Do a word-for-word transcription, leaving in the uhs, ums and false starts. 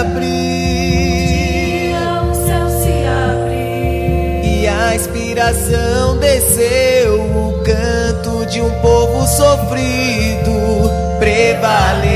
abriu, o céu se abriu e a inspiração desceu. O canto de um povo sofrido prevaleceu.